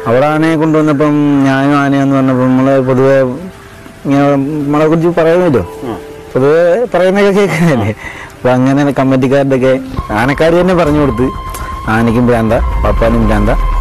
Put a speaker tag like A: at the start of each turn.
A: അവിടെ ആനയെ കൊണ്ടുവന്നപ്പം ഞാനും ആനയെന്ന് പറഞ്ഞപ്പോൾ നമ്മള് പൊതുവെ ഇങ്ങനെ നമ്മളെ കുറിച്ച് പറയുമല്ലോ, പൊതുവെ പറയുന്നൊക്കെ കേൾക്കുന്നതല്ലേ. അപ്പൊ അങ്ങനെ കമ്മിറ്റിക്കാരുടെ ഒക്കെ ആനക്കാർ തന്നെ പറഞ്ഞു കൊടുത്ത് ആനയ്ക്കും ഭ്രാന്ത, പപ്പാനും ഭ്രാന്ത,